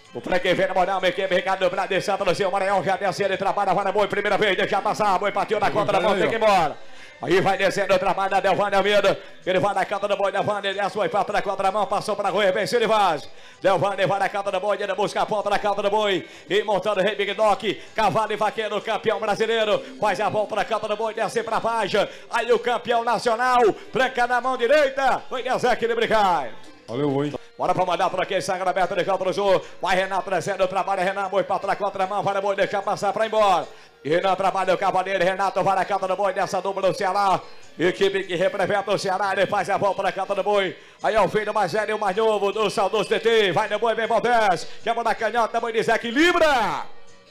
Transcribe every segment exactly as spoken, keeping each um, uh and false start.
O Frank vem na moral, minha equipe, Ricardo do Brade, Santo do Seu Maranhão, já desce, ele trabalha, vai na boi, primeira vez, deixa passar, boi bateu na conta da bola, tem que ir embora. Aí vai descendo, trabalha, Delvane Almeida, ele vai na conta do boi, Delvane, ele desce, foi para na contramão, passou para a rua, venceu, ele vai. Delvane vai na conta do boi, ele busca a ponta na conta do boi, e montando o Rei Big Doc, cavalo e vaqueiro, campeão brasileiro, faz a volta na conta do boi, desce para baixo, aí o campeão nacional, branca na mão direita, foi descer aqui de brincar. Valeu, boi. Bora pra mandar por aqui, sangue aberto de Caldo do Sul. Vai Renato descendo, trabalha Renan, boi para na contramão, vai na boi, deixar passar pra ir embora. Renan trabalha o cavaleiro, Renato vai na cata do boi, dessa dupla do Ceará. Equipe que representa o Ceará, ele faz a volta na cata do boi. Aí é o filho mais velho e o mais novo do saudoso T T. Vai no boi, vem Valdez. Quebra na canhota, boi diz equilibra.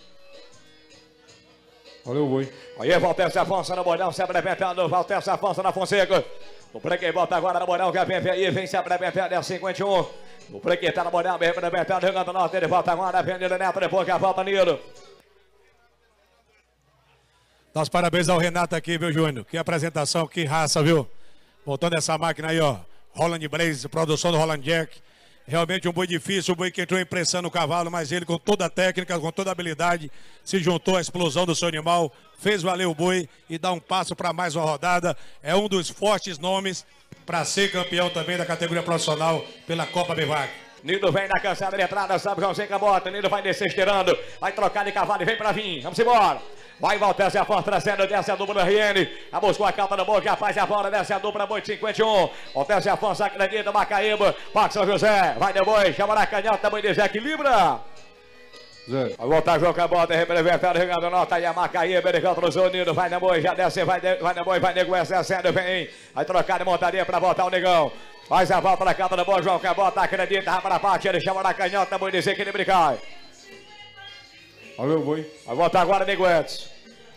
Valeu, boi. Aí Valdez Afonso no bolão, se apresentando, Valdez Afonso na Fonseca. O Preque volta agora no bolão, que vem aí, vem se apresentando, é cinquenta e um. O Preque tá no bolão, vem apresentando, Rio Grande do Norte, ele volta agora, vem ele Neto, depois que a volta Nilo. Dá os parabéns ao Renato aqui, viu, Júnior? Que apresentação, que raça, viu? Voltando essa máquina aí, ó. Holland Blaze, produção do Holland Jack. Realmente um boi difícil, um boi que entrou impressando o cavalo, mas ele com toda a técnica, com toda a habilidade, se juntou à explosão do seu animal, fez valer o boi e dá um passo para mais uma rodada. É um dos fortes nomes para ser campeão também da categoria profissional pela Copa Bevac. Nido vem na cansada de entrada, sabe Joãozinho Cabota, Nido vai descer estirando, vai trocar de cavalo e vem pra vir, vamos embora. Vai Valtese a força trazendo, desce a dupla do R N, a buscou a calta do boi, que faz a bola, desce a dupla, boi de cinquenta e um, Valtese a força, acredita, Macaíba, Parque São José, vai de boi, chama na canhota, boi de Zé, equilibra. Zé. Vai voltar João Cabota, representando o Rio Grande do Norte, aí a Macaíba, ele contra o Zonido, vai na boi, já desce, vai, de, vai na boi, vai nego, essa descendo, vem, vai trocar de montaria pra voltar o negão. Faz a volta na calta do boi, João Cabota, acredita, rapa na parte, ele chama na canhota, boi de Zé, equilibra e cai. Valeu, boi. Vai voltar agora, nego Edson.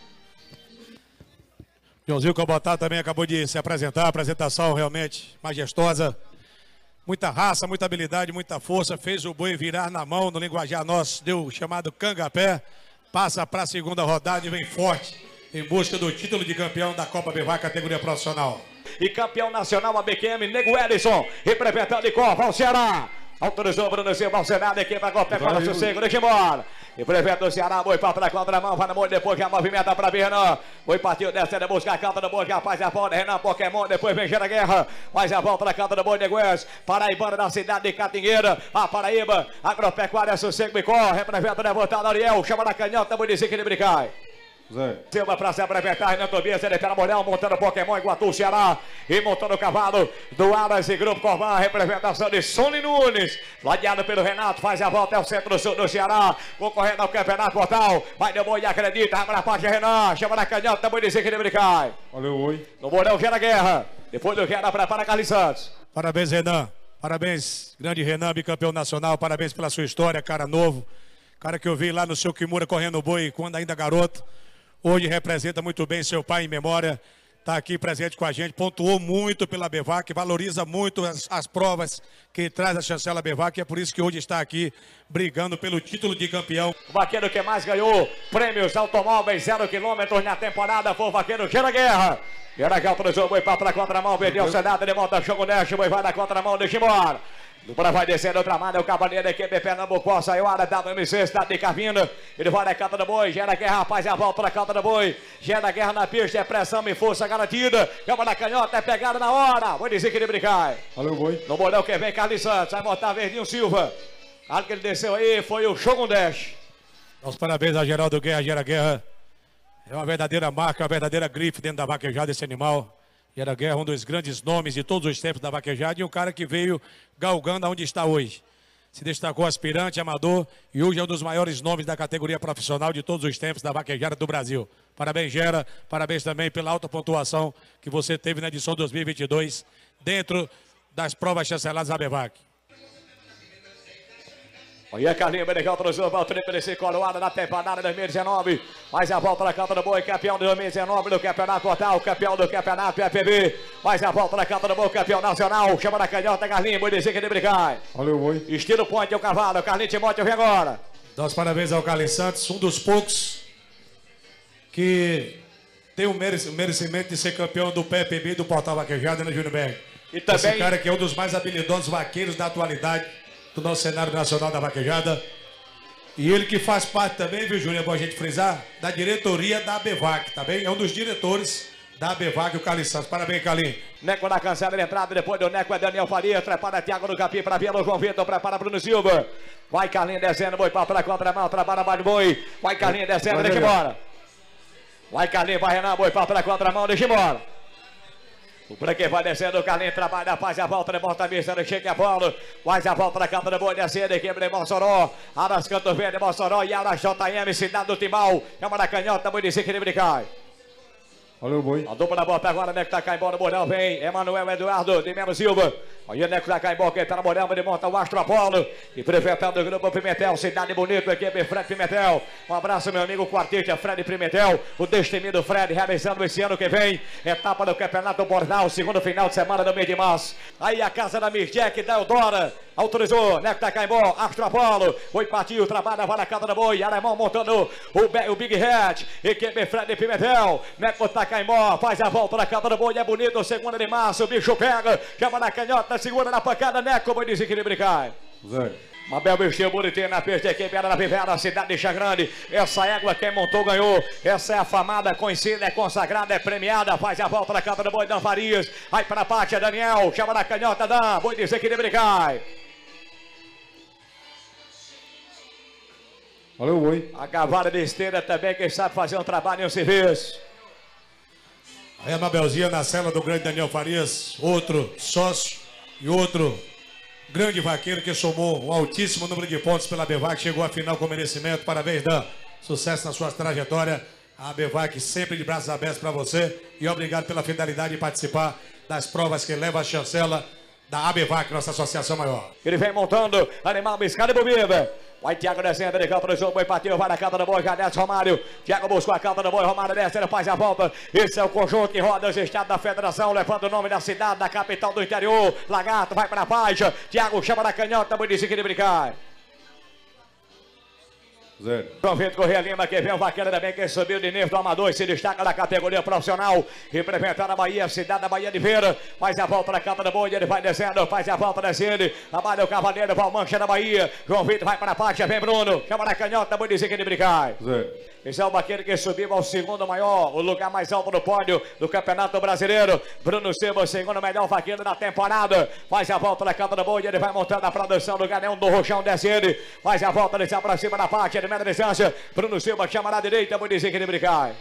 Joãozinho Cabotá também acabou de se apresentar, apresentação realmente majestosa. Muita raça, muita habilidade, muita força, fez o boi virar na mão, no linguajar nosso, deu o chamado cangapé, passa para a segunda rodada e vem forte em busca do título de campeão da Copa Bevac, categoria profissional. E campeão nacional, a B Q M, Nego Edson, representando de Copa, o Ceará. Autorizou o Bruno Silva, o Senado, aqui para golpe, para o sossego, deixa embora. E prefeito do Ceará, boi para a contramão, vai no boi, depois que a movimenta para Renan. Boi partiu, descendo, busca a calta do boi, que faz a volta, Renan Pokémon, depois vem Gera Guerra. Faz a volta na calta do boi, Negués. Paraibana da cidade de Catingueira, a Paraíba, agropecuária, sossego, Bicó, representa o Devotado Ariel, chama na canhota, boi de Zique de Bricai. Zé. Silva para se apresentar, Renan Tobias, ele tá na moral, montando Pokémon, Iguatu, Ceará, e montando o cavalo do Aras e Grupo Corvan, representação de Sony Nunes, ladeado pelo Renato, faz a volta, é o centro do sul do Ceará, concorrendo ao Campeonato Portal, vai no boi, acredita, abre na parte, Renan, chama na canhota, boi dizer que ele brincar. Valeu, oi. No bolão, Gera Guerra, depois do Gera, prepara Carlos Santos. Parabéns, Renan, parabéns, grande Renan, bicampeão nacional, parabéns pela sua história, cara novo, cara que eu vi lá no seu Kimura correndo o boi quando ainda garoto. Hoje representa muito bem seu pai em memória, está aqui presente com a gente, pontuou muito pela Bevac, valoriza muito as, as provas que traz a chancela Bevac, é por isso que hoje está aqui brigando pelo título de campeão. O vaqueiro que mais ganhou prêmios automóveis zero quilômetros na temporada foi o vaqueiro Gera Guerra. Gera Guerra autorizou o boi para a contramão, perdeu o Senado, ele monta Choco Neste, o boi vai na contramão, deixa embora. Dupla vai descendo, outra manda, o cavaleiro da equipe Pernambuco, saiu a área da W M C, está de Carvindo, ele vai na canta do boi, Gera Guerra, rapaz, a volta na canta do boi, Gera Guerra na pista, é pressão e força garantida, cama na canhota, é pegada na hora, vou dizer que ele brincar. Valeu, boi. No bolão que vem, Carlos Santos, vai botar Verdinho Silva, algo que ele desceu aí foi o Shogun Dash. Os parabéns a Geraldo Guerra, Gera Guerra, é uma verdadeira marca, uma verdadeira grife dentro da vaquejada esse animal. Gera Guerra, um dos grandes nomes de todos os tempos da vaquejada e um cara que veio galgando aonde está hoje. Se destacou aspirante, amador e hoje é um dos maiores nomes da categoria profissional de todos os tempos da vaquejada do Brasil. Parabéns, Gera, parabéns também pela alta pontuação que você teve na edição dois mil e vinte e dois dentro das provas chanceladas da Bevac. Olha a Carlinhos Benegal trouxe o volta de Perecer coroada na temporada dois mil e dezenove. Mais a volta na canta do boi, campeão de dois mil e dezenove do Campeonato Portal, campeão do Campeonato F B. Mais a volta na canta do boi, campeão nacional. Chama na canhota, Carlinhos, boi dizer que ele brincar. Valeu, boi. Estilo ponte, é o cavalo. Carlinhos Timóteo, vem agora. Dá os parabéns ao Carlos Santos, um dos poucos que tem o merecimento de ser campeão do P F B do Portal Vaquejada, né, Júnior Berg? E também... Esse cara que é um dos mais habilidosos vaqueiros da atualidade do nosso cenário nacional da vaquejada. E ele que faz parte também, viu, Júnior, é bom a gente frisar, da diretoria da ABEVAC, tá bem? É um dos diretores da ABEVAC, o Carlinhos Santos. Parabéns, Carlinhos. Neco na cancela de entrada, depois do Neco é Daniel Faria, prepara Thiago no Capim para Vila, João Vitor, prepara Bruno Silva. Vai Carlinhos descendo, boi para a contramão, trabalha mais boi. Vai Carlinhos descendo, deixa embora. Vai Carlinhos, vai Renan, boi para a contramão, deixa embora. O branco vai descendo, o Carlinhos trabalha, faz a volta, levanta a vista, chega a bola, faz a volta na campo do boi, descendo, quebra de Mossoró, Aras Canto Verde, Mossoró, e Aras J M, Cidade do Timau, Câmara Canhota, boi de desequilíbrio cai. Olha o boi. A dupla da volta agora, Neco tá caindo no Bordão, vem Emanuel Eduardo, de Melo Silva. Aí o Neco tá caindo, quem tá no Bordão, ele monta o Astro Apolo. E prefeitando do Grupo Pimentel, Cidade Bonito, equipe Fred Pimentel. Um abraço, meu amigo quartista Fred Pimentel, o destemido Fred, realizando esse ano que vem, etapa do Campeonato Bordal, segundo final de semana do mês de março. Aí a casa da Miss Jack, da Eudora, autorizou, Neco tá caindo, Astro Apolo. Oi, partiu, trabalha, vai na casa do boi, Alemão montando o, o Big Head, equipe Fred Pimentel. Neco tá Caimbó, faz a volta na capa do boi, é bonito, segunda de março, o bicho pega, chama na canhota, segura na pancada, Neco, boi desequilíbrio cai. Zé. Mabel vestiu bonitinho na pista, equipe era na Vivera, cidade de Xagrande. Essa égua quem montou ganhou. Essa é a famada, conhecida, é consagrada, é premiada. Faz a volta na capa do boi, Dan Farias. Vai para a parte, Daniel, chama na canhota, Dan, boi desequilíbrio cai. Olha o boi. A cavada de esteira também, quem sabe fazer um trabalho e um serviço. Aí a Mabelzinha na cela do grande Daniel Farias, outro sócio e outro grande vaqueiro que somou um altíssimo número de pontos pela ABEVAC, chegou à final com merecimento. Parabéns, Dan. Sucesso na sua trajetória. A ABEVAC sempre de braços abertos para você e obrigado pela fidelidade de participar das provas que leva a chancela da ABEVAC, nossa associação maior. Ele vem montando, animal, biscada e bobida. Vai Thiago descendo, ele campo do jogo, boi partiu, vai na canta do boi, Cadete Romário. Thiago buscou a canta do boi, Romário desce, ele faz a volta. Esse é o conjunto que roda os estados da federação, levando o nome da cidade, da capital do interior. Lagarto vai para a faixa, Thiago chama na canhota, boi disse que ele brincar. Zero. João Vitor Correia Lima, que vem o vaqueiro também, que subiu de nível do amador e se destaca na categoria profissional, representando a Bahia, cidade da Bahia de Feira, faz a volta na capa do boi, ele vai descendo, faz a volta descendo, trabalha o cavaleiro, Valmancha da Bahia, João Vitor vai para a faixa, vem Bruno, chama na canhota, boi dizer que ele brincar. Zero. Esse é o vaqueiro que subiu ao segundo maior, o lugar mais alto do pódio do Campeonato Brasileiro. Bruno Silva, o segundo melhor vaqueiro da temporada. Faz a volta na canta do boi, ele vai montando a produção do Ganeão do Rochão, desce ele. Faz a volta, ele se aproxima da parte, de média distância. Bruno Silva chama na direita, vou dizer que ele brincar.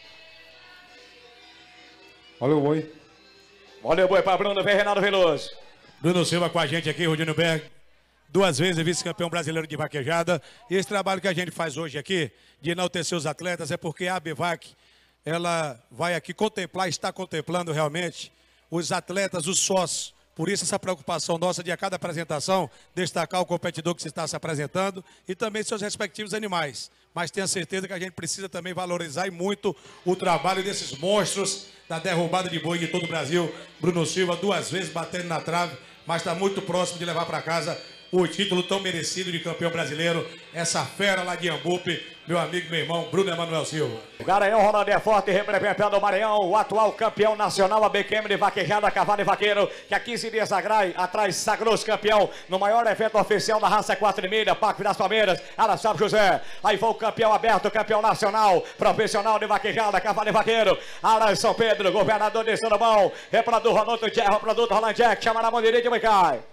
Olha o boi. Olha o boi para Bruno, vem Renato Veloso. Bruno Silva com a gente aqui, Rudinho Berg. Duas vezes vice-campeão brasileiro de vaquejada. E esse trabalho que a gente faz hoje aqui, de enaltecer os atletas, é porque a ABEVAC, ela vai aqui contemplar, está contemplando realmente os atletas, os sócios. Por isso essa preocupação nossa de a cada apresentação destacar o competidor que se está se apresentando e também seus respectivos animais. Mas tenha certeza que a gente precisa também valorizar e muito o trabalho desses monstros da derrubada de boi de todo o Brasil. Bruno Silva duas vezes batendo na trave, mas está muito próximo de levar para casa o título tão merecido de campeão brasileiro. Essa fera lá de Iambupe, meu amigo, meu irmão, Bruno Emanuel Silva. O Garanhão Ronaldo é forte, representando o Maranhão, o atual campeão nacional, a B Q M de vaquejada, cavalo e vaqueiro, que há quinze dias atrás sagrou-se campeão no maior evento oficial da raça quatro de milha, Parque das Palmeiras, Araçá José. Aí foi o campeão aberto, campeão nacional, profissional de vaquejada, cavalo e vaqueiro, Aras São Pedro, governador de Sandoval, reprodutor Ronaldo Jack, reprodutor Roland Jack, chama na mão direita e cai.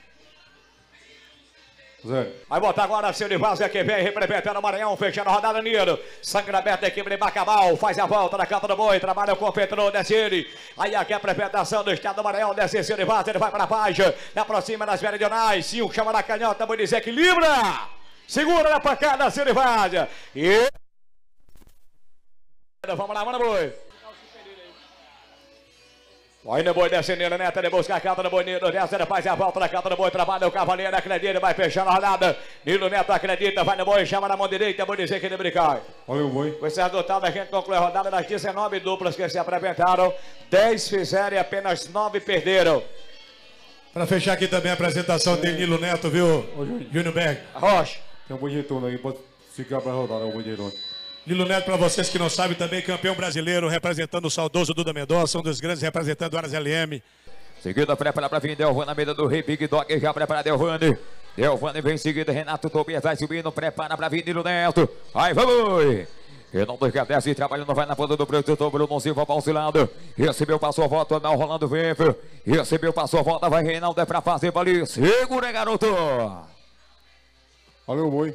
Zero. Vai botar agora seu de Vazia que vem representando o Maranhão, fechando a rodada Niro. Sangue aberto, equipe de Bacabal, faz a volta na capa do boi, trabalha com o Petro, desce ele. Aí aqui a apresentação do estado do Maranhão, desce seu de Vazia, ele vai para a faixa, aproxima das meridionais, sim, chama na canhota, boi desequilibra, segura na pancada, seu de Vazia. E vamos lá, mano, boi. Ainda boi descendo, Neto, ele busca a canta do boi, Nilo desce, ele faz a volta na canta do boi, trabalha o cavaleiro, acredita, vai fechando a rodada. Nilo Neto acredita, vai no boi, chama na mão direita, vou dizer que ele brincar. Olha o boi. Com esse resultado, a gente conclui a rodada das dezenove duplas que se apresentaram. dez fizeram e apenas nove perderam. Para fechar aqui também a apresentação de Nilo Neto, viu, Júnior Berg? Rocha. Tem um boi de retorno aí, pode ficar para rodar, é um boi de retorno. Nilo Neto, para vocês que não sabem, também campeão brasileiro, representando o saudoso Duda Mendonça, um dos grandes representantes do Aras L M. Seguindo, prepara para vir Delvane na mesa do Rei Big Dog, já prepara Delvane. Delvani vem em seguida, Renato Tobias vai subindo, prepara para Vinilo Neto. Aí vamos! Renato que desce, trabalhando, vai na ponta do protetor, Bruno Silva vacilando. Recebeu, passou a volta, não rolando vento. Recebeu, passou a volta, vai Reinaldo, é pra fazer ali. Segura, garoto! Valeu, boi.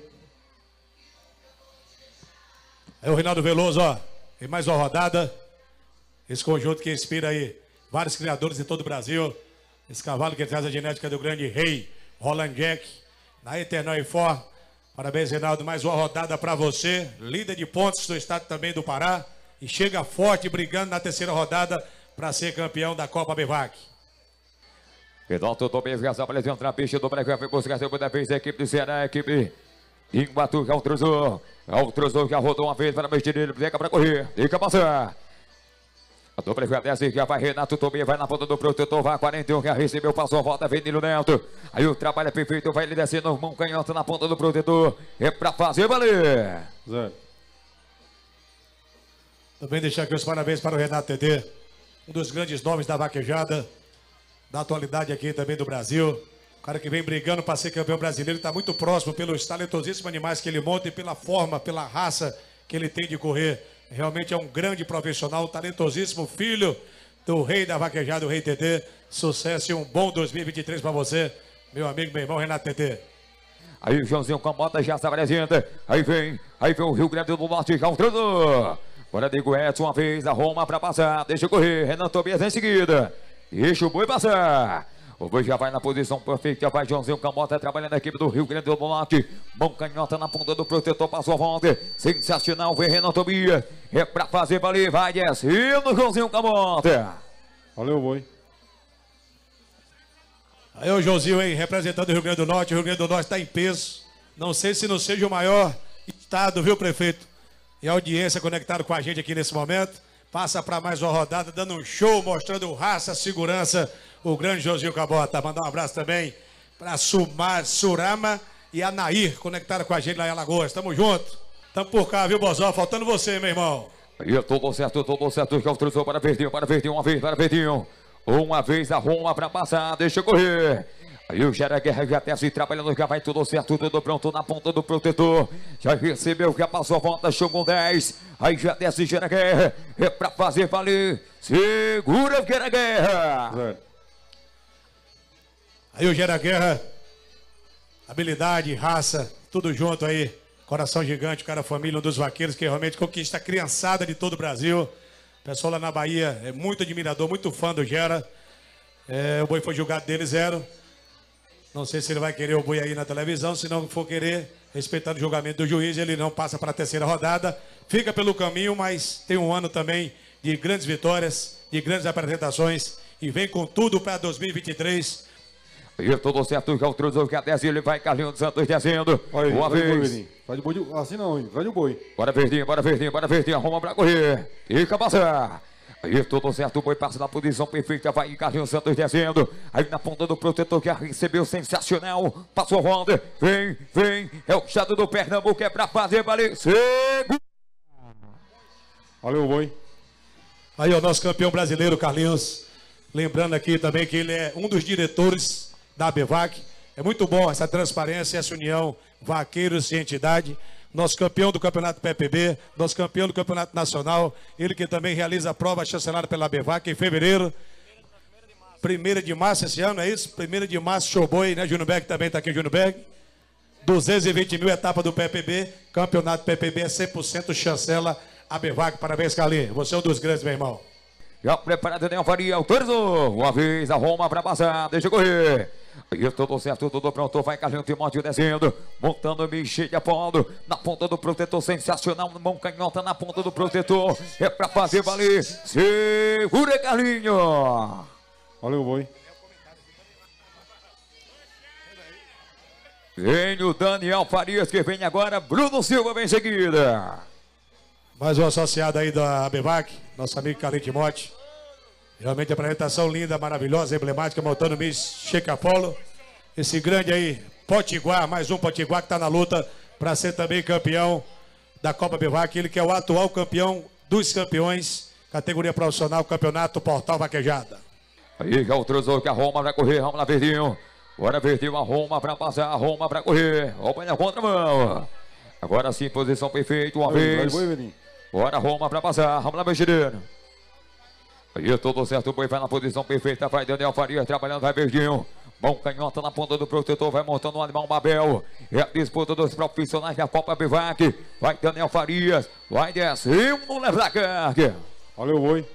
É o Reinaldo Veloso, ó. Em mais uma rodada. Esse conjunto que inspira aí vários criadores em todo o Brasil. Esse cavalo que traz a genética do grande rei Roland Jack, na Eternal e For. Parabéns, Reinaldo. Mais uma rodada para você. Líder de pontos do estado também do Pará. E chega forte, brigando na terceira rodada para ser campeão da Copa Bevac. Renato Tobias já apareceu na pista do Brasil. Foi buscar a segunda vez a equipe do Ceará, a equipe Iguatu, Altruzou. Altruzou já rodou uma vez para mexer nele. Pega para correr. Fica passar. A dupla já desce, já vai Renato Tobias, vai na ponta do protetor, vai quarenta e um, já recebeu, passou a volta, vem Nilo Neto. Aí o trabalho é perfeito, vai ele descendo, mão canhota na ponta do protetor. É pra fazer valer. Zero. Também deixar aqui os parabéns para o Renato T D, um dos grandes nomes da vaquejada, da atualidade aqui também do Brasil. O cara que vem brigando para ser campeão brasileiro, está muito próximo pelos talentosíssimos animais que ele monta e pela forma, pela raça que ele tem de correr. Realmente é um grande profissional, talentosíssimo, filho do rei da vaquejada, o Rei T T. Sucesso e um bom dois mil e vinte e três para você, meu amigo, meu irmão Renato T T. Aí o Joãozinho com a moto já se apresenta. Aí vem, aí vem o Rio Grande do Norte, já o treinador. Bora de Edson uma vez, arruma para passar. Deixa correr, Renan Tobias em seguida. Deixa o boi passar. O boi já vai na posição perfeita, já vai Joãozinho Camota trabalhando a equipe do Rio Grande do Norte. Mão canhota na ponta do protetor, passou a volta. Sensacional, vem Renan Tobias. É pra fazer valer, vai descendo Joãozinho Camota. Valeu, boi. Aí o Joãozinho, hein, representando o Rio Grande do Norte. O Rio Grande do Norte está em peso. Não sei se não seja o maior estado, viu, prefeito? E a audiência conectada com a gente aqui nesse momento. Passa para mais uma rodada, dando um show, mostrando raça, segurança. O grande Joãozinho Cabota. Mandar um abraço também para Sumar, Surama e a Nair, conectaram com a gente lá em Alagoas. Tamo junto. Tamo por cá, viu, Bozó? Faltando você, meu irmão. Aí, tudo certo, tudo certo. Já autorizou para Verdinho, para Verdinho, uma vez, para Verdinho. Uma vez arruma para passar, deixa correr. Aí o Gera Guerra já desce trabalhando, já vai tudo certo, tudo pronto na ponta do protetor. Já recebeu, já passou a volta, chegou dez. Aí já desce Gera Guerra, é pra fazer valer. Segura o Gera Guerra. Zero. Aí o Gera Guerra, habilidade, raça, tudo junto aí. Coração gigante, cara, família, um dos vaqueiros que realmente conquista a criançada de todo o Brasil. O pessoal lá na Bahia é muito admirador, muito fã do Gera. É, o boi foi julgado dele zero. Não sei se ele vai querer o boi aí na televisão. Se não for querer, respeitando o julgamento do juiz, ele não passa para a terceira rodada. Fica pelo caminho, mas tem um ano também de grandes vitórias, de grandes apresentações. E vem com tudo para dois mil e vinte e três. E tudo certo, já autorizou, já desce, ele vai Carlinhos Santos descendo. Aí, uma vai vez. O boi, vai de boi de... Assim não, hein? Vai de boi. Bora Verdinho, bora Verdinho, bora Verdinho, arruma pra correr. Fica passar. Aí tudo certo, o boi passa na posição perfeita, vai Carlinhos Santos descendo. Aí na ponta do protetor que recebeu, sensacional. Passou a ronda, vem, vem. É o chato do Pernambuco, é pra fazer valer. Segura. Valeu, boi. Aí o nosso campeão brasileiro, Carlinhos. Lembrando aqui também que ele é um dos diretores da Bevac. É muito bom essa transparência, essa união, vaqueiros e entidade. Nosso campeão do Campeonato P P B, nosso campeão do Campeonato Nacional. Ele que também realiza a prova chancelada pela Bevac em fevereiro. primeiro de março esse ano, é isso? primeiro de março, Showboy, né? Júnior Berg também está aqui, Júnior Berg. duzentos e vinte mil etapa do P P B. Campeonato P P B é cem por cento chancela a Bevac. Parabéns, Carlinhos. Você é um dos grandes, meu irmão. Já preparado, Daniel Faria, autorizou. Uma vez, arruma pra passar, deixa correr. Aí tudo certo, tudo pronto, vai Carlinhos Timóteo descendo, montando Michel de Apolo, na ponta do protetor, sensacional, mão canhota na ponta do protetor, é pra fazer valer, segura Carlinhos. Valeu, boi. Vem o Daniel Farias, que vem agora, Bruno Silva vem em seguida. Mais um associado aí da Bevac, nosso amigo Carlinhos Timóteo. Realmente a apresentação linda, maravilhosa, emblemática, montando o Miss Checa Apolo. Esse grande aí, Potiguar, mais um Potiguar que está na luta para ser também campeão da Copa Bevac. Ele que é o atual campeão dos campeões, categoria profissional, campeonato Portal Vaquejada. Aí já autorizou que a Roma vai correr, vamos lá, Verdinho. Agora verteu a Roma pra passar, a Roma pra correr. Opa, na contramão. Agora sim, posição perfeita, uma vez. Bora, Roma pra passar, vamos lá, Mexeriano. Aí tudo certo, o boi vai na posição perfeita, vai Daniel Farias trabalhando, vai Verdinho. Mão canhota na ponta do protetor, vai montando o animal Babel. É a disputa dos profissionais da Copa Bivac. Vai Daniel Farias, vai descendo no leva da carga. Valeu, boi.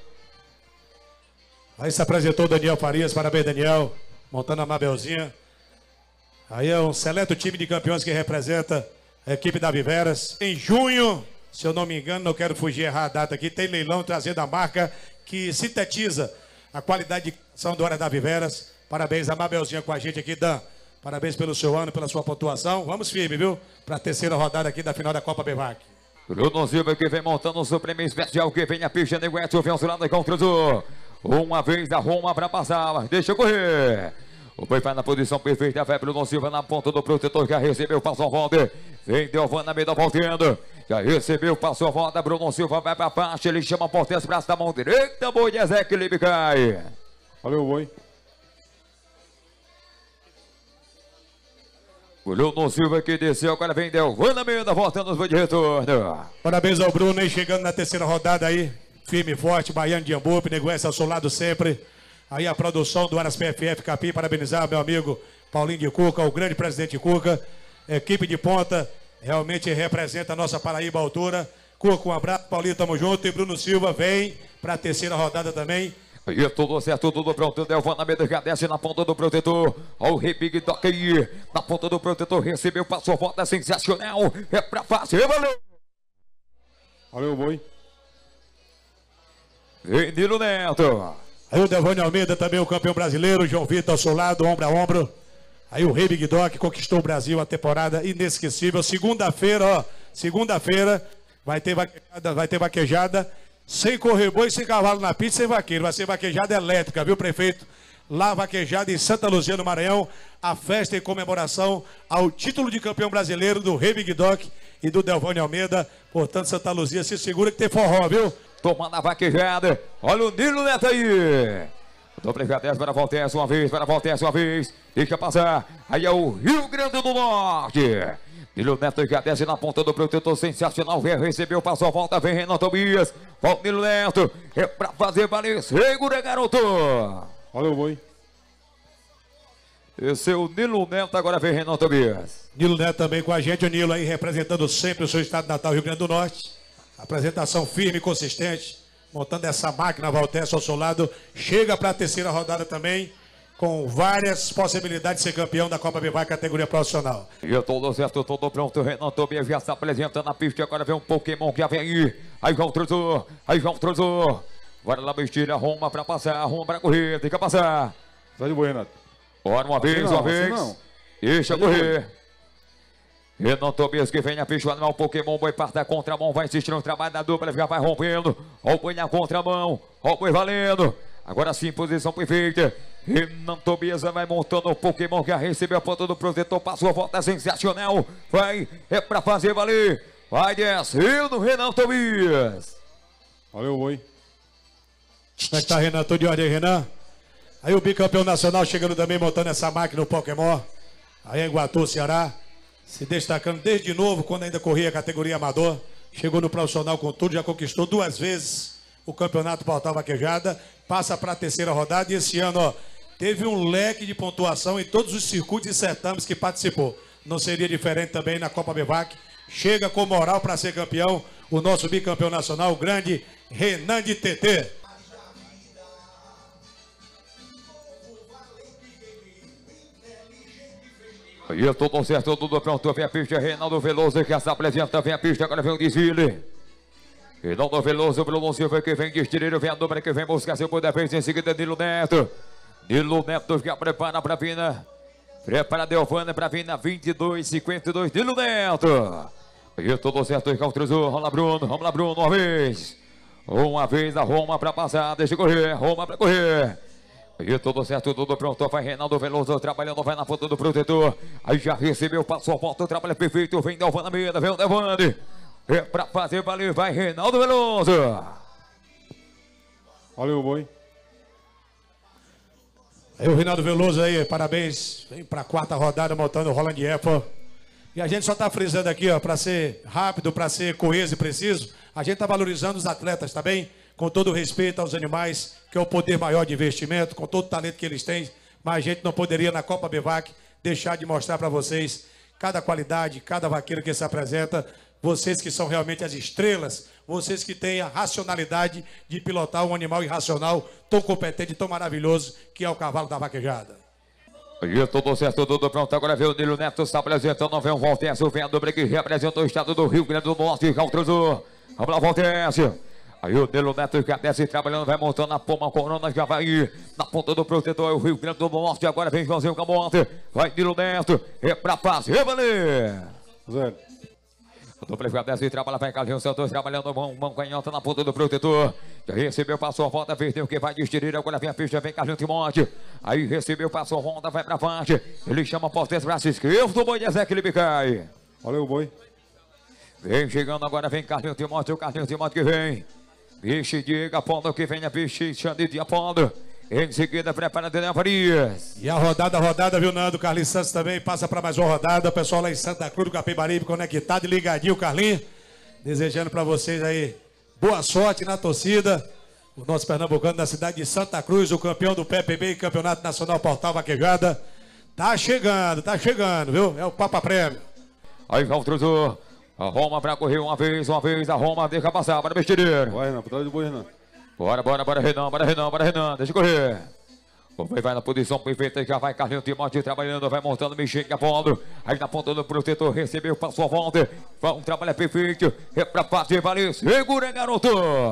Aí se apresentou o Daniel Farias, parabéns, Daniel. Montando a Mabelzinha. Aí é um seleto time de campeões que representa a equipe da Viveras. Em junho, se eu não me engano, não quero fugir errar a data aqui, tem leilão trazendo a marca que sintetiza a qualidade de ação do Hora da Viveras. Parabéns a Mabelzinha com a gente aqui, Dan. Parabéns pelo seu ano, pela sua pontuação. Vamos firme, viu? Para a terceira rodada aqui da final da Copa Bivac. Bruno Silva que vem montando o seu prêmio especial, que vem a pista de Gueto, vem ao seu lado contra o uma vez a Roma para passar, deixa correr. O boi vai na posição perfeita, vai Bruno Silva na ponta do protetor, já recebeu, passou a volta. Vem Delvan na meia voltando. Já recebeu, passou a volta, Bruno Silva vai para baixo, ele chama a potência, braço da mão direita, boi de Ezequiel cai. Valeu, boi. Bruno Silva que desceu, agora vem Delvan na meia voltando os boi de retorno. Parabéns ao Bruno aí, chegando na terceira rodada aí. Firme e forte, Baiano de Iambu, Neguense ao seu lado sempre. Aí a produção do Aras P F F Capim, parabenizar meu amigo Paulinho de Cuca, o grande presidente Cuca. Equipe de ponta, realmente representa a nossa Paraíba à altura. Cuca, um abraço, Paulinho, tamo junto. E Bruno Silva vem para a terceira rodada também. E tudo certo, tudo pronto, Delvan na meia, já desce na ponta do protetor. Olha o Rebig toca aí, na ponta do protetor, recebeu, passou, volta sensacional. É pra fazer, valeu! Valeu, boi. Vem Nilo Neto. Aí o Delvânio Almeida também, o campeão brasileiro, João Vitor ao seu lado, ombro a ombro. Aí o Rei Big Dog conquistou o Brasil, a temporada inesquecível. Segunda-feira, ó, segunda-feira vai ter vaquejada, vai ter vaquejada sem correr boi, sem cavalo na pista, sem vaqueiro. Vai ser vaquejada elétrica, viu, prefeito? Lá, vaquejada em Santa Luzia, no Maranhão. A festa em comemoração ao título de campeão brasileiro do Rei Big Dog e do Delvânio Almeida. Portanto, Santa Luzia se segura que tem forró, viu? Tomando a vaquejada. Olha o Nilo Neto aí. Dobre dez para a Valtez uma vez, para a Valtez uma vez. Deixa passar. Aí é o Rio Grande do Norte. Nilo Neto já desce na ponta do protetor, sensacional. Vem, recebeu, passou a volta, vem Renan Tobias. Volta Nilo Neto. É para fazer valer. Segura, garoto. Valeu, boi. Esse é o Nilo Neto, agora vem Renan Tobias. Nilo Neto também com a gente. O Nilo aí representando sempre o seu estado natal, Rio Grande do Norte. Apresentação firme e consistente, montando essa máquina Valtez ao seu lado. Chega para a terceira rodada também, com várias possibilidades de ser campeão da Copa Bivac categoria profissional. E eu tô certo, todo pronto. Renan Tobias já se apresenta na pista. Agora vem um Pokémon que já vem aí. Aí João Trozou, aí João Trozou. Agora lá Bestilha, Roma para passar, Roma para correr, tem que passar. Sai de boi, Renato. Bora uma vez, não, uma vez. Não. Deixa correr. Renan Tobias que vem na pista, o animal Pokémon, boi parte da contramão, vai assistir o trabalho da dupla, já vai rompendo. Olha o boi na contramão, olha o boi valendo. Agora sim, posição perfeita. Renan Tobias vai montando o Pokémon, que já recebeu a ponta do protetor, passou a volta sensacional. Vai, é pra fazer valer. Vai descendo Renan Tobias. Valeu, boi. Como é que tá, Renan? Tô de ordem, Renan. Aí o bicampeão nacional chegando também, montando essa máquina, o Pokémon. Aí em Iguatu, Ceará. Se destacando desde novo, quando ainda corria a categoria amador. Chegou no profissional com tudo, já conquistou duas vezes o campeonato Portal Vaquejada. Passa para a terceira rodada e esse ano, ó, teve um leque de pontuação em todos os circuitos e certames que participou. Não seria diferente também na Copa Bivac. Chega com moral para ser campeão o nosso bicampeão nacional, o grande Renan de T T. E tudo certo, tudo pronto, vem a pista, Reinaldo Veloso que se apresenta, vem a pista, agora vem o desfile. Reinaldo Veloso, Bruno Silva que vem de estileiro, vem a dobra que vem buscar seu poder, vez em seguida Nilo Neto. Nilo Neto já prepara para vir na... Prepara Delvana para vir na vinte e dois, cinquenta e dois, Nilo Neto. E tudo certo, Caltruzou, vamos lá Bruno, vamos lá Bruno, uma vez. Uma vez a Roma para passar, deixa correr, Roma para correr. E tudo certo, tudo pronto, vai Reinaldo Veloso trabalhando, vai na ponta do protetor. Aí já recebeu, passou a volta, o trabalho é perfeito, vem Delvan na meia, vem o Delvane. É pra fazer valer, vai Reinaldo Veloso. Valeu, boi. Aí o Rinaldo Veloso aí, parabéns. Vem pra quarta rodada montando o Roland Apple. E a gente só tá frisando aqui, ó, pra ser rápido, pra ser coeso e preciso. A gente tá valorizando os atletas, tá bem? Com todo o respeito aos animais, que é o poder maior de investimento, com todo o talento que eles têm. Mas a gente não poderia, na Copa Bevac, deixar de mostrar pra vocês cada qualidade, cada vaqueiro que se apresenta. Vocês que são realmente as estrelas, vocês que têm a racionalidade de pilotar um animal irracional, tão competente, tão maravilhoso, que é o cavalo da vaquejada. E tudo certo, tudo pronto. Agora vem o Nilo Neto, está apresentando, vem o Voltésio, vem a dupla que representa o estado do Rio Grande do Norte, Caltruzul. Vamos lá, Voltésio. Aí o Nilo Neto já desce trabalhando, vai montando a Poma Corona, já vai ir na ponta do protetor, o Rio Grande do Norte. Agora vem Joãozinho Camote, vai Nilo Neto, é pra fazer valer. Zero. O duplo já desce e trabalha, vai Carlinhos Santos trabalhando, mão, mão canhota na ponta do protetor. Já recebeu, passou a volta, perdeu que vai distribuir. Agora vem a pista, vem Carlinhos Timote. Aí recebeu, passou a volta, vai pra parte. Ele chama a potência, braço esquerdo, o boi de Ezequiel cai. Olha o boi. Vem chegando agora, vem Carlinhos Timote, o Carlinhos Timote que vem. Vixe, Diego Apolo que vem, a Vixe, Xande de Apolo. Em seguida, prepara Daniel Farias. E a rodada, a rodada, viu, Nando? Carlinhos Santos também passa para mais uma rodada. O pessoal lá em Santa Cruz do Capibaribe conectado e ligadinho, Carlinhos. Desejando para vocês aí boa sorte na torcida. O nosso pernambucano da cidade de Santa Cruz, o campeão do P P B, Campeonato Nacional Portal Vaquejada. Tá chegando, tá chegando, viu? É o Papa Prêmio. Aí, Valtruzou. A Roma para correr uma vez, uma vez. A Roma deixa passar para o Besteiro. Vai, Renan, por trás do boi, Renan. Bora, bora, bora, Renan, bora, Renan, bora, Renan, deixa correr. O boi vai na posição perfeita, já vai Carlinhos Timote trabalhando, vai montando, mexendo a bola. Aí na ponta do protetor, recebeu, passou a volta. Um trabalho perfeito, é pra fazer valer. Segura, garoto.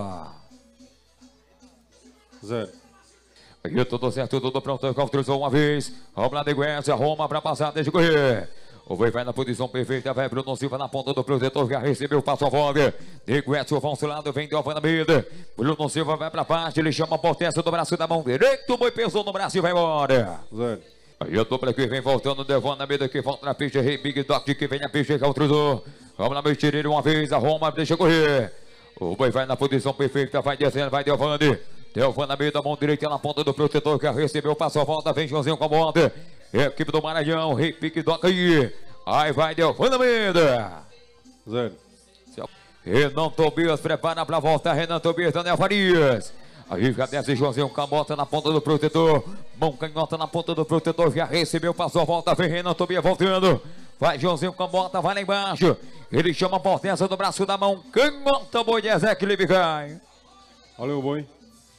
Zero. Aí tudo certo, tudo pronto, cruzou uma vez. Vamos lá, Neguete, a Roma pra passar, deixa correr. O boi vai na posição perfeita, vai Bruno Silva na ponta do protetor, já recebeu, passa a volta. Neguete, o avanço lado, vem de Alvana Mida. Bruno Silva vai pra parte, ele chama a potência do braço da mão direito, o boi pesou no braço e vai embora. Zero. Aí a dupla que vem voltando, Devana Mida que volta na pista, Rei Big Doc que vem na pista, que é o cruzou. Vamos lá, mexer uma vez, a Roma deixa correr. O boi vai na posição perfeita, vai descendo, vai Devana. Devana Mida, mão direita na ponta do protetor, já recebeu, passa a volta, vem Joãozinho com a volta. Equipe do Maranhão, Rei Pique Doca aí. Aí vai Delfana Meda. Zero. Renan Tobias prepara pra voltar. Renan Tobias, Daniel Farias. Aí já desce Joãozinho Camota na ponta do protetor. Mão canhota na ponta do protetor. Já recebeu, passou a volta. Vem Renan Tobias voltando. Vai Joãozinho Camota, vai lá embaixo. Ele chama a potência do braço da mão. Canhota, boi de Ezequiel cai. Olha o boi.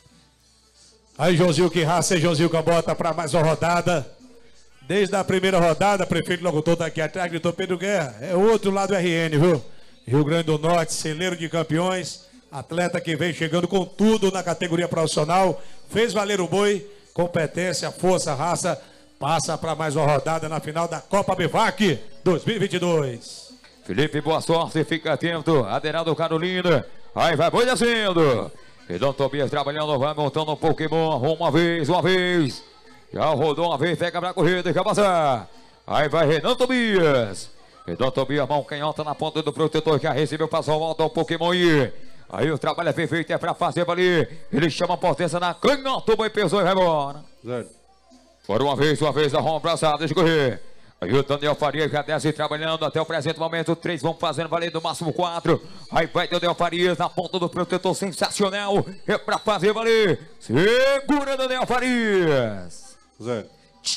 Aí Joãozinho que raça, Joãozinho Camota para mais uma rodada. Desde a primeira rodada, prefeito locutor daqui atrás, gritou Pedro Guerra. É outro lado do R N, viu? Rio Grande do Norte, celeiro de campeões. Atleta que vem chegando com tudo na categoria profissional. Fez valer o boi. Competência, força, raça. Passa para mais uma rodada na final da Copa Bevac dois mil e vinte e dois. Felipe, boa sorte, fica atento. Aderaldo Carolina. Aí vai boi descendo. Renan Tobias trabalhando, vai montando um Pokémon. Uma vez, uma vez. Já rodou uma vez, pega pra corrida, deixa passar. Aí vai Renan Tobias. Renan Tobias, mão canhota na ponta do protetor, já recebeu, passou a volta ao Pokémon aí. Aí o trabalho é perfeito, é pra fazer valer. Ele chama a potência na canhota, o boi pesou e vai embora. Zero. Por uma vez, uma vez, a Roma abraçada, deixa correr. Aí o Daniel Farias já desce trabalhando até o presente momento. Três vão fazendo valer no máximo quatro. Aí vai Daniel Farias na ponta do protetor, sensacional. É pra fazer valer. Segura Daniel Farias. Zero.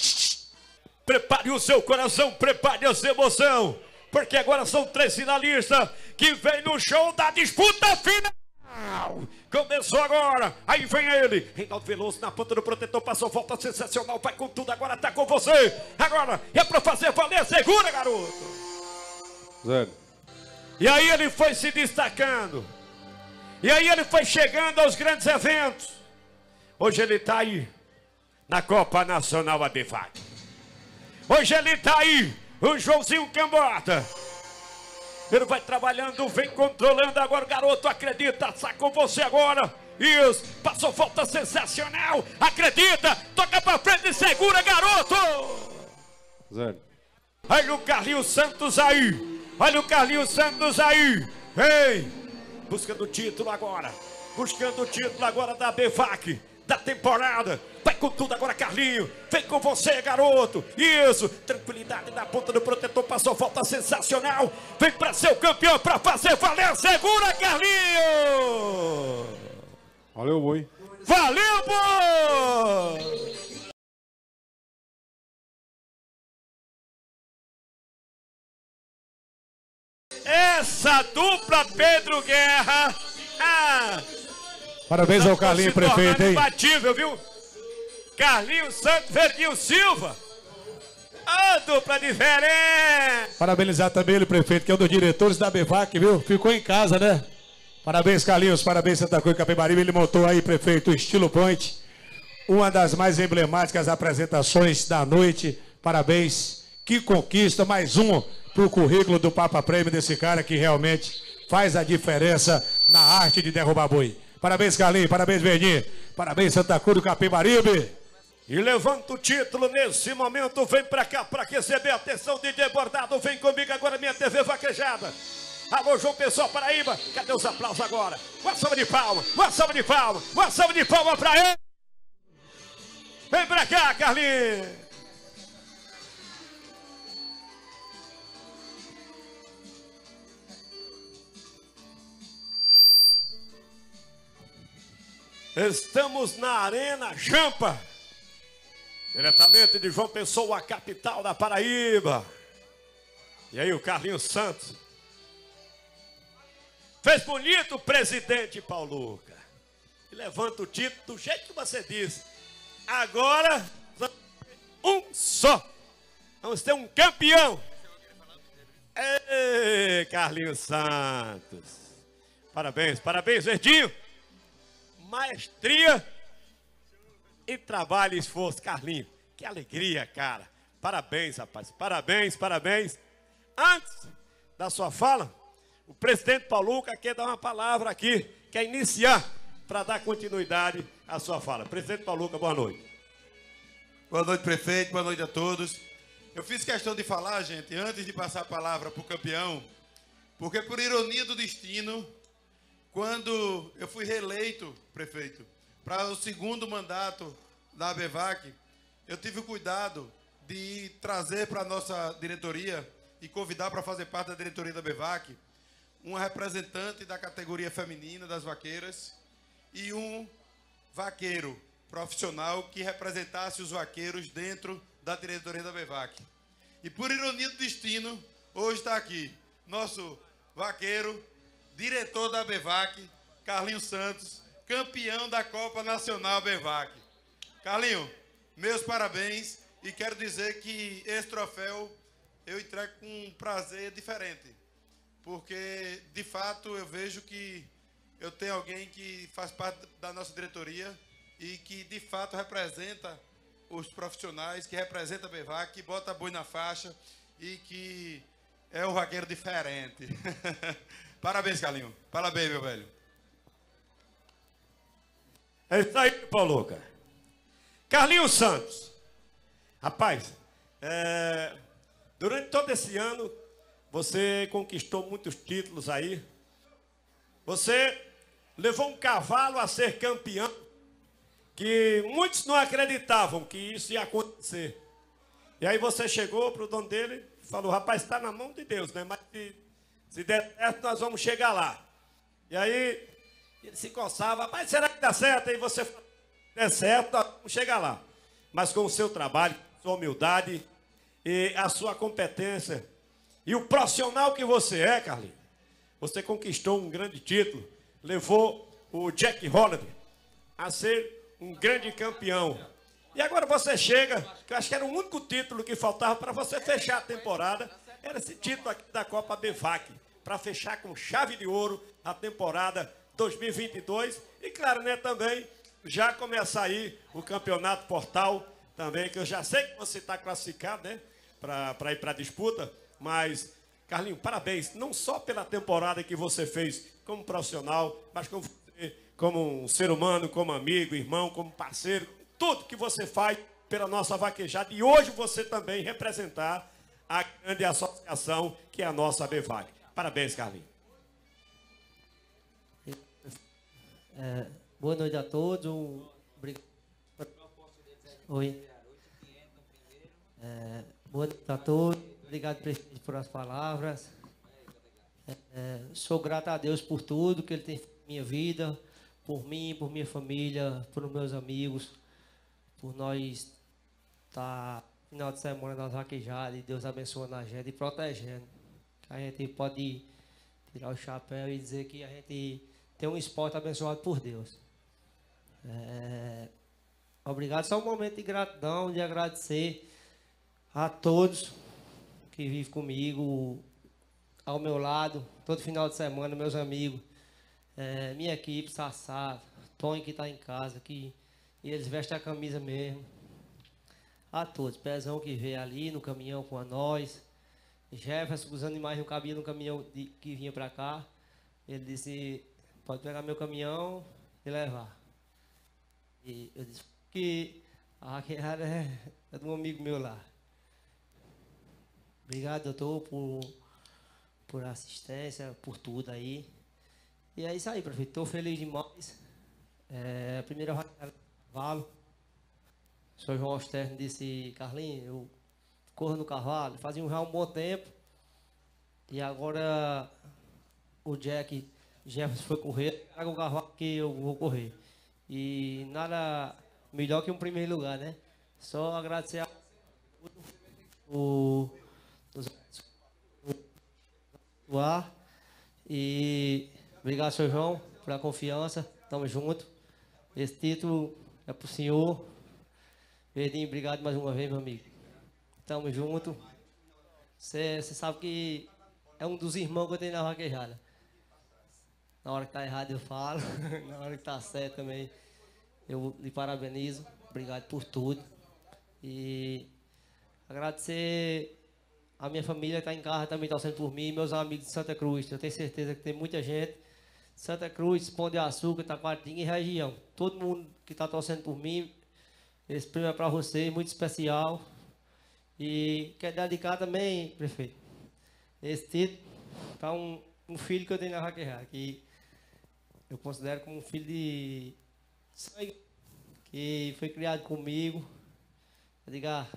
Prepare o seu coração, prepare a sua emoção, porque agora são três finalistas que vem no show da disputa final. Começou agora, aí vem ele, Reinaldo Veloso na ponta do protetor, passou volta sensacional, vai com tudo, agora tá com você. Agora é pra fazer valer, segura, garoto. Zero. E aí ele foi se destacando, e aí ele foi chegando aos grandes eventos. Hoje ele tá aí na Copa Nacional Bevac. Hoje ele tá aí, o Joãozinho Camota. Ele vai trabalhando, vem controlando agora, o garoto acredita, sacou você agora. Isso, passou falta sensacional, acredita, toca pra frente e segura, garoto. Zero. Olha o Carlinhos Santos aí, olha o Carlinhos Santos aí. Vem, buscando o título agora, buscando o título agora da Bevac. da temporada. Vai com tudo agora, Carlinho. Vem com você, garoto. Isso. Tranquilidade na ponta do protetor. Passou falta sensacional. Vem para ser o campeão, para fazer valer. Segura, Carlinho. Valeu, boi. Valeu, boi. Essa dupla Pedro Guerra. Ah, Parabéns ao Carlinho, prefeito, hein? Imbatível, viu? Carlinho Santos, Verdinho Silva. A dupla diferente. Parabenizar também ele, prefeito, que é um dos diretores da Bevac, viu? Ficou em casa, né? Parabéns, Carlinhos. Parabéns, Santa Cruz Capibaribe. Ele montou aí, prefeito, o Estilo Point. Uma das mais emblemáticas apresentações da noite. Parabéns. Que conquista. Mais um pro currículo do Papa Prêmio desse cara que realmente faz a diferença na arte de derrubar boi. Parabéns, Carlinhos. Parabéns, Verdinho. Parabéns, Santa Cruz do Capibaribe. E levanta o título nesse momento. Vem pra cá pra receber a atenção de Debordado. Vem comigo agora, minha T V Vaquejada. Alô, João Pessoa, Paraíba. Cadê os aplausos agora? Uma salva de palma, uma salva de palma, uma salva de palma pra ele. Vem pra cá, Carlinhos. Estamos na Arena Jampa. Diretamente de João Pessoa, a capital da Paraíba. E aí o Carlinhos Santos. Fez bonito o presidente Pauluca. E levanta o título do jeito que você disse. Agora, um só. Vamos ter um campeão. Ei, Carlinhos Santos. Parabéns, parabéns, Verdinho. Maestria e trabalho e esforço, Carlinhos. Que alegria, cara. Parabéns, rapaz. Parabéns, parabéns. Antes da sua fala, o presidente Pauluca quer dar uma palavra aqui, quer iniciar para dar continuidade à sua fala. Presidente Pauluca, boa noite. Boa noite, prefeito. Boa noite a todos. Eu fiz questão de falar, gente, antes de passar a palavra para o campeão, porque por ironia do destino, quando eu fui reeleito, prefeito, para o segundo mandato da Bevac, eu tive o cuidado de trazer para a nossa diretoria e convidar para fazer parte da diretoria da Bevac uma representante da categoria feminina das vaqueiras e um vaqueiro profissional que representasse os vaqueiros dentro da diretoria da Bevac. E por ironia do destino, hoje está aqui nosso vaqueiro, diretor da Bevac, Carlinhos Santos, campeão da Copa Nacional Bevac. Carlinho, meus parabéns e quero dizer que esse troféu eu entrego com um prazer diferente, porque de fato eu vejo que eu tenho alguém que faz parte da nossa diretoria e que de fato representa os profissionais, que representa a Bevac, que bota boi na faixa e que é um vaqueiro diferente. Parabéns, Carlinho. Parabéns, meu velho. É isso aí, Pauluca. Carlinhos Santos. Rapaz, é, durante todo esse ano, você conquistou muitos títulos aí. Você levou um cavalo a ser campeão, que muitos não acreditavam que isso ia acontecer. E aí você chegou para o dono dele e falou, rapaz, está na mão de Deus, né? Mas se, se der certo, nós vamos chegar lá. E aí ele se coçava, rapaz, será que dá certo? E você falou, der certo, nós vamos chegar lá. Mas com o seu trabalho, sua humildade e a sua competência e o profissional que você é, Carlinhos, você conquistou um grande título, levou o Jack Holliday a ser um grande campeão. E agora você chega, que eu acho que era o único título que faltava para você fechar a temporada, era esse título aqui da Copa Bevac, para fechar com chave de ouro a temporada dois mil e vinte e dois. E claro, né, também já começa aí o campeonato Portal, também, que eu já sei que você está classificado, né, para ir para a disputa, mas, Carlinhos, parabéns, não só pela temporada que você fez como profissional, mas como você, como um ser humano, como amigo, irmão, como parceiro, tudo que você faz pela nossa vaquejada. E hoje você também representar a grande associação que é a nossa Bevac. Parabéns, Carlinhos. É, boa noite a todos. Um Obrigado. Oi. É, boa noite a todos. Obrigado, prefeito, por as palavras. É, é, sou grato a Deus por tudo que Ele tem feito na minha vida, por mim, por minha família, por meus amigos, por nós estar final de semana nas vaquejadas e Deus abençoando a gente e protegendo. A gente pode tirar o chapéu e dizer que a gente tem um esporte abençoado por Deus. É, obrigado. Só um momento de gratidão, de agradecer a todos que vivem comigo, ao meu lado, todo final de semana, meus amigos, é, minha equipe, Sassá, Tony que está em casa, que e eles vestem a camisa mesmo. A todos, Pezão que veio ali no caminhão com a nós, Jefferson, os animais não cabiam no caminhão de, que vinha para cá. Ele disse, pode pegar meu caminhão e levar. E eu disse que a vaquejada é, é de um amigo meu lá. Obrigado, doutor, por, por assistência, por tudo aí. E é isso aí, prefeito. Estou feliz demais. É, a primeira vaquejada do cavalo. O senhor João Osterno disse, Carlinhos, eu corro no cavalo. Fazia já um bom tempo. E agora o Jack Jefferson foi correr. Traga o cavalo que eu vou correr. E nada melhor que um primeiro lugar, né? Só agradecer a o o ar e obrigado, senhor João, pela confiança. Tamo junto. Esse título é pro senhor. Verdinho, obrigado mais uma vez, meu amigo. Tamo junto. Você sabe que é um dos irmãos que eu tenho na vaquejada. Na hora que tá errado eu falo, na hora que tá certo também eu lhe parabenizo. Obrigado por tudo. E agradecer a minha família que está em casa também torcendo por mim, meus amigos de Santa Cruz. Eu tenho certeza que tem muita gente. Santa Cruz, Pão de Açúcar, Taquaritinga e região. Todo mundo que está torcendo por mim, esse prêmio é para você, muito especial. E quero dedicar também, prefeito, esse título para um, um filho que eu tenho na vaquejada, que eu considero como um filho de sangue, que foi criado comigo. Eu digo, ah,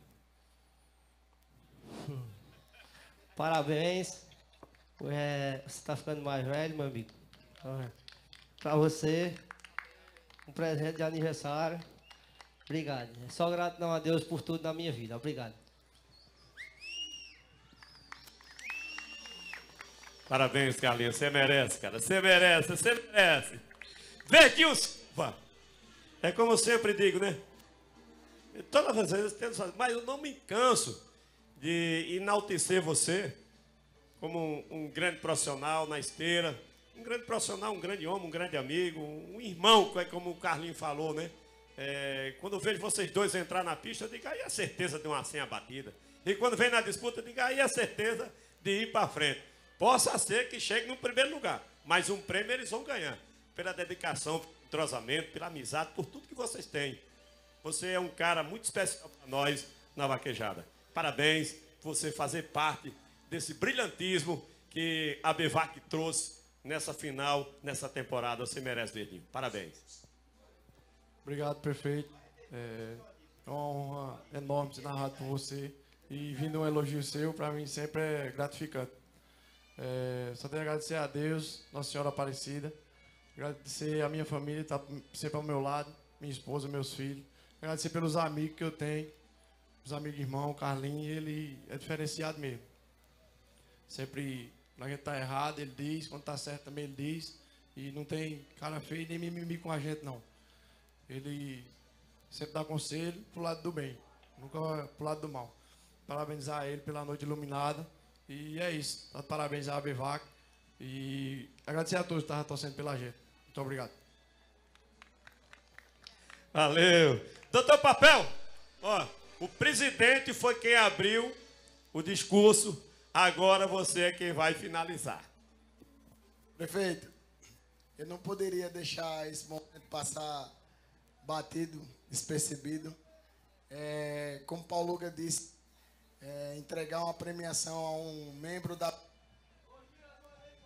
parabéns. É, você está ficando mais velho, meu amigo. Para você, um presente de aniversário. Obrigado. É só gratidão a Deus por tudo na minha vida. Obrigado. Parabéns, Carlinhos. Você merece, cara. Você merece, você merece. Verdinho Silva. É como eu sempre digo, né? Todas as vezes eu tento fazer, mas eu não me canso de enaltecer você como um, um grande profissional na esteira. Um grande profissional, um grande homem, um grande amigo, um irmão, como o Carlinhos falou, né? É, quando eu vejo vocês dois entrar na pista, eu digo, aí a certeza de uma senha batida. E quando vem na disputa, eu digo, aí a certeza de ir para frente. Possa ser que chegue no primeiro lugar, mas um prêmio eles vão ganhar. Pela dedicação, pelo entrosamento, pela amizade, por tudo que vocês têm. Você é um cara muito especial para nós na vaquejada. Parabéns por você fazer parte desse brilhantismo que a Bevac trouxe nessa final, nessa temporada. Você merece, Verdinho. Parabéns. Obrigado, prefeito. É uma honra enorme ser narrado por você. E vindo um elogio seu, para mim sempre é gratificante. É, só tenho a agradecer a Deus, Nossa Senhora Aparecida. Agradecer a minha família, que está sempre ao meu lado, minha esposa, meus filhos. Agradecer pelos amigos que eu tenho, os amigos irmãos, o Carlinhos, ele é diferenciado mesmo. Sempre, quando a gente está errado, ele diz, quando está certo também ele diz. E não tem cara feio nem mimimi com a gente, não. Ele sempre dá conselho pro lado do bem, nunca pro lado do mal. Parabenizar ele pela noite iluminada. E é isso. Parabéns à Bevac. E agradecer a todos que estavam torcendo pela gente. Muito obrigado. Valeu. Doutor Papel, ó, o presidente foi quem abriu o discurso. Agora você é quem vai finalizar. Prefeito, eu não poderia deixar esse momento passar batido, despercebido. É, como Paulo Luga disse, é, entregar uma premiação a um membro da...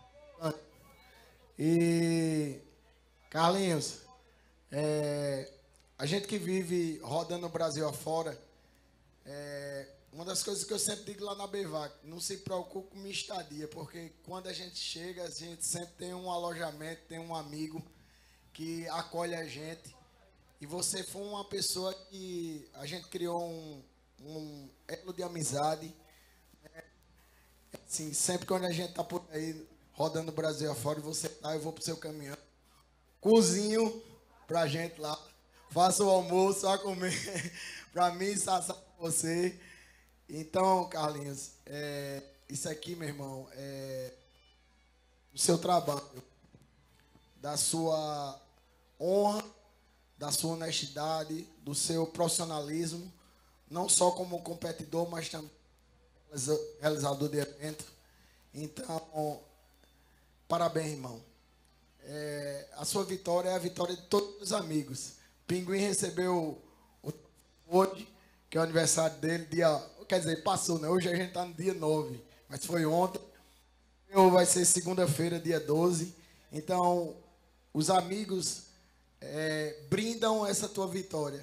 E, Carlinhos, é, a gente que vive rodando o Brasil afora, é, uma das coisas que eu sempre digo lá na Bevac, não se preocupe com minha estadia, porque quando a gente chega, a gente sempre tem um alojamento, tem um amigo que acolhe a gente. E você foi uma pessoa que a gente criou um, um elo de amizade. Assim, sempre quando a gente tá por aí rodando o Brasil afora e você tá, eu vou pro seu caminhão. Cozinho pra gente lá. Faço o almoço, só comer pra mim, Sassá, pra você. Então, Carlinhos, é, isso aqui, meu irmão, é o seu trabalho, da sua honra, da sua honestidade, do seu profissionalismo, não só como competidor, mas também realizador de evento. Então, parabéns, irmão. É, a sua vitória é a vitória de todos os amigos. Pinguim recebeu o hoje, que é o aniversário dele, dia, quer dizer, passou, né? Hoje a gente está no dia nove, mas foi ontem. Hoje vai ser segunda-feira, dia doze. Então, os amigos é, brindam essa tua vitória.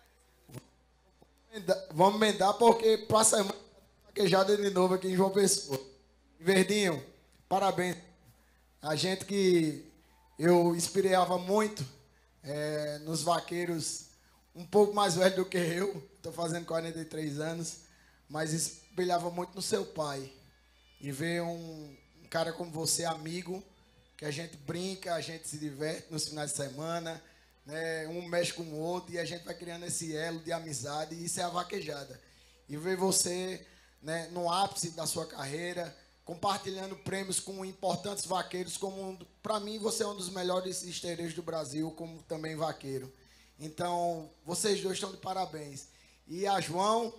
Vamos emendar porque para a semana vaquejada de novo aqui em João Pessoa. Verdinho, parabéns. A gente que eu inspirava muito é, nos vaqueiros um pouco mais velho do que eu, estou fazendo quarenta e três anos, mas espelhava muito no seu pai. E ver um, um cara como você, amigo, que a gente brinca, a gente se diverte nos finais de semana, né? Um mexe com o outro e a gente vai criando esse elo de amizade, e isso é a vaquejada. E ver você, né, no ápice da sua carreira, compartilhando prêmios com importantes vaqueiros, como para mim você é um dos melhores esteireiros do Brasil, como também vaqueiro. Então, vocês dois estão de parabéns. E a João,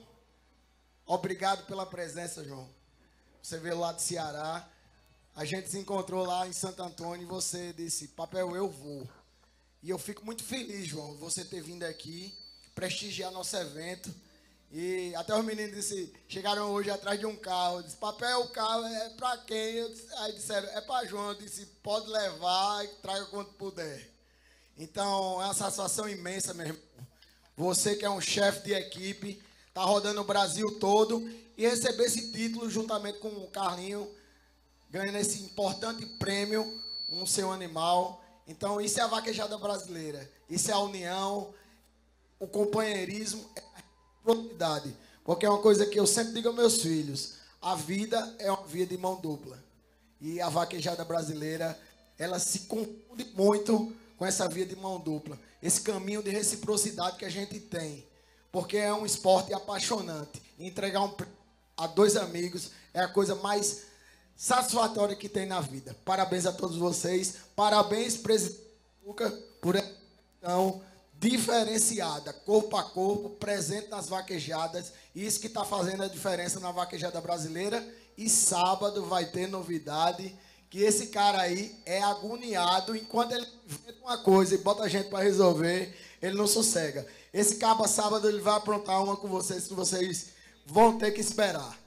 obrigado pela presença, João. Você veio lá de Ceará, a gente se encontrou lá em Santo Antônio e você disse, Papel, eu vou. E eu fico muito feliz, João, você ter vindo aqui, prestigiar nosso evento. E até os meninos disse, chegaram hoje atrás de um carro. Eu disse, Papel, o carro é pra quem? Eu disse, aí disseram, é pra João. Eu disse, pode levar e traga quando puder. Então, é uma satisfação imensa, meu irmão. Você que é um chefe de equipe, tá rodando o Brasil todo e receber esse título juntamente com o Carlinho, ganhando esse importante prêmio, um seu animal. Então, isso é a vaquejada brasileira. Isso é a união, o companheirismo, é a reciprocidade. Porque é uma coisa que eu sempre digo aos meus filhos. A vida é uma via de mão dupla. E a vaquejada brasileira, ela se confunde muito com essa via de mão dupla. Esse caminho de reciprocidade que a gente tem. Porque é um esporte apaixonante. Entregar um prêmio a dois amigos é a coisa mais satisfatória que tem na vida. Parabéns a todos vocês. Parabéns, presidente Luca, por essa questão diferenciada, corpo a corpo, presente nas vaquejadas. Isso que está fazendo a diferença na vaquejada brasileira. E sábado vai ter novidade, que esse cara aí é agoniado. Enquanto ele inventa uma coisa e bota a gente para resolver, ele não sossega. Esse caba sábado ele vai aprontar uma com vocês, que vocês vão ter que esperar.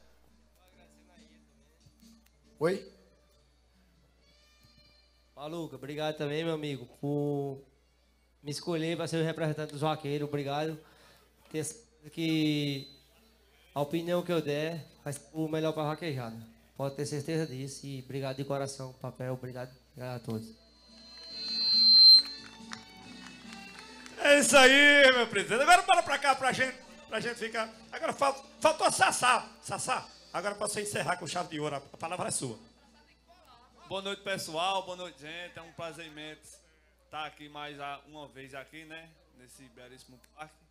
Oi? Paluca, obrigado também, meu amigo, por me escolher para ser o representante dos vaqueiros. Obrigado. Ter que a opinião que eu der vai ser o melhor para a vaquejada. Pode ter certeza disso. E obrigado de coração, Papel. Obrigado, obrigado a todos. É isso aí, meu presidente. Agora bora pra cá pra gente, pra gente ficar. Agora falta, faltou a Sassá. Sassá, agora pra você encerrar com chave de ouro. A palavra é sua. Boa noite, pessoal. Boa noite, gente. É um prazer imenso estar aqui mais uma vez aqui, né? Nesse belíssimo parque.